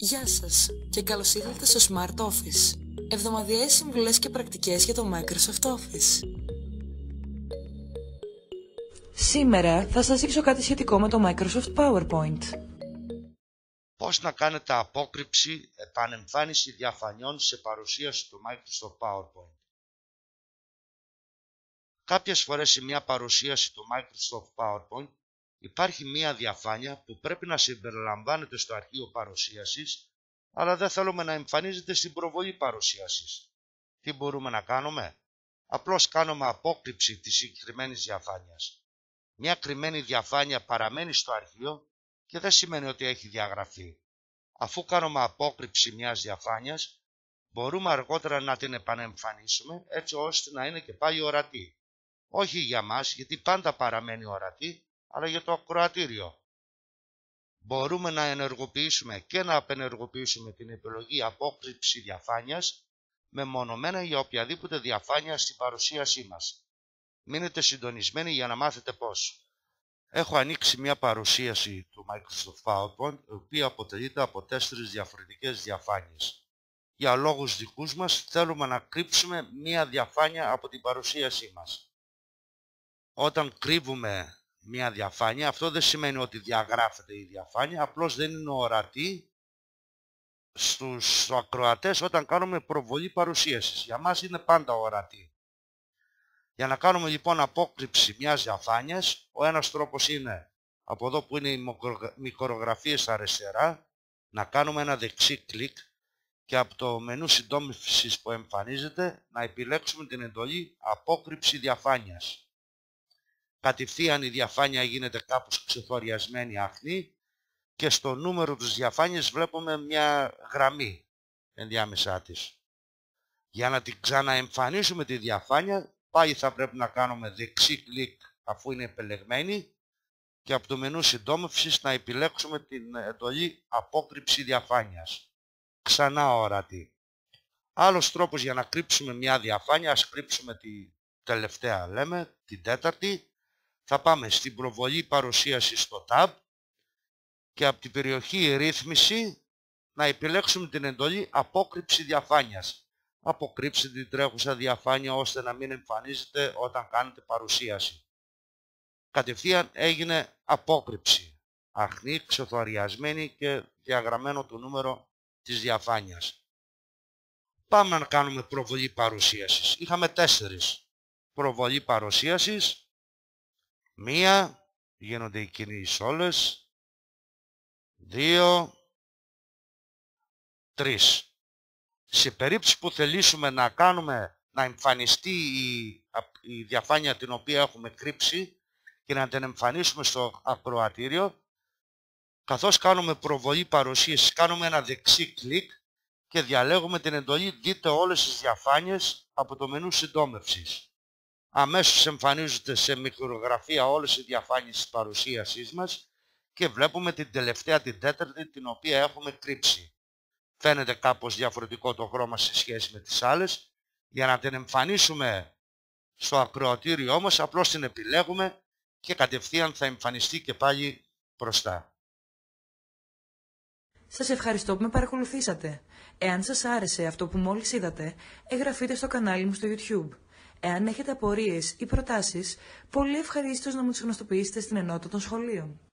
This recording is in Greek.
Γεια σας και καλώς ήρθατε στο Smart Office, εβδομαδιαίες συμβουλές και πρακτικές για το Microsoft Office. Σήμερα θα σας δείξω κάτι σχετικό με το Microsoft PowerPoint. Πώς να κάνετε απόκρυψη επανεμφάνιση διαφανειών σε παρουσίαση του Microsoft PowerPoint. Κάποιες φορές σε μια παρουσίαση του Microsoft PowerPoint υπάρχει μια διαφάνεια που πρέπει να συμπεριλαμβάνεται στο αρχείο παρουσίασης, αλλά δεν θέλουμε να εμφανίζεται στην προβολή παρουσίασης. Τι μπορούμε να κάνουμε? Απλώς κάνουμε απόκρυψη της συγκεκριμένης διαφάνειας. Μια κρυμμένη διαφάνεια παραμένει στο αρχείο και δεν σημαίνει ότι έχει διαγραφεί. Αφού κάνουμε απόκρυψη μιας διαφάνειας, μπορούμε αργότερα να την επανεμφανίσουμε έτσι ώστε να είναι και πάλι ορατή. Όχι για μας, γιατί πάντα παραμένει ορατή, αλλά για το ακροατήριο. Μπορούμε να ενεργοποιήσουμε και να απενεργοποιήσουμε την επιλογή απόκρυψη διαφάνειας μεμονωμένα για οποιαδήποτε διαφάνεια στην παρουσίασή μας. Μείνετε συντονισμένοι για να μάθετε πώς. Έχω ανοίξει μια παρουσίαση του Microsoft PowerPoint, η οποία αποτελείται από 4 διαφορετικές διαφάνειες. Για λόγους δικούς μας θέλουμε να κρύψουμε μια διαφάνεια από την παρουσίασή μας. Όταν κρύβουμε μια διαφάνεια, αυτό δεν σημαίνει ότι διαγράφεται η διαφάνεια, απλώς δεν είναι ορατή στους ακροατές όταν κάνουμε προβολή παρουσίασης. Για μας είναι πάντα ορατή. Για να κάνουμε λοιπόν απόκρυψη μιας διαφάνειας, ο ένας τρόπος είναι από εδώ που είναι οι μικρογραφίες αριστερά, να κάνουμε ένα δεξί κλικ και από το μενού συντόμευσης που εμφανίζεται να επιλέξουμε την εντολή απόκρυψη διαφάνειας. Κατευθείαν η διαφάνεια γίνεται κάπως ξεθοριασμένη αχνή και στο νούμερο της διαφάνειας βλέπουμε μια γραμμή ενδιάμεσά της. Για να την ξαναεμφανίσουμε τη διαφάνεια, πάλι θα πρέπει να κάνουμε δεξί κλικ αφού είναι επιλεγμένη και από το μενού συντόμευσης να επιλέξουμε την εντολή απόκρυψη διαφάνειας. Ξανά ορατή. Άλλος τρόπος για να κρύψουμε μια διαφάνεια, ας κρύψουμε τη τελευταία λέμε, την τέταρτη. Θα πάμε στην προβολή παρουσίαση στο Tab και από την περιοχή ρύθμιση να επιλέξουμε την εντολή απόκρυψη διαφάνειας. Αποκρύψτε την τρέχουσα διαφάνεια ώστε να μην εμφανίζεται όταν κάνετε παρουσίαση. Κατευθείαν έγινε απόκρυψη. Αχνή, ξεθοριασμένη και διαγραμμένο το νούμερο της διαφάνειας. Πάμε να κάνουμε προβολή παρουσίασης. Είχαμε 4. Προβολή παρουσίασης. 1, γίνονται οι κινήσεις όλες. 2, 3. Σε περίπτωση που θελήσουμε να εμφανιστεί η διαφάνεια την οποία έχουμε κρύψει και να την εμφανίσουμε στο ακροατήριο, καθώς κάνουμε προβολή παρουσίασης, κάνουμε ένα δεξί κλικ και διαλέγουμε την εντολή «Δείτε όλες τις διαφάνειες» από το μενού συντόμευσης. Αμέσως εμφανίζονται σε μικρογραφία όλες οι διαφάνειες της παρουσίασής μας και βλέπουμε την τελευταία, την τέταρτη, την οποία έχουμε κρύψει. Φαίνεται κάπως διαφορετικό το χρώμα σε σχέση με τις άλλες. Για να την εμφανίσουμε στο ακροατήριό μας, απλώς την επιλέγουμε και κατευθείαν θα εμφανιστεί και πάλι μπροστά. Σας ευχαριστώ που με παρακολουθήσατε. Εάν σας άρεσε αυτό που μόλις είδατε, εγγραφείτε στο κανάλι μου στο YouTube. Εάν έχετε απορίες ή προτάσεις, πολύ ευχαρίστως να μου τις γνωστοποιήσετε στην ενότητα των σχολείων.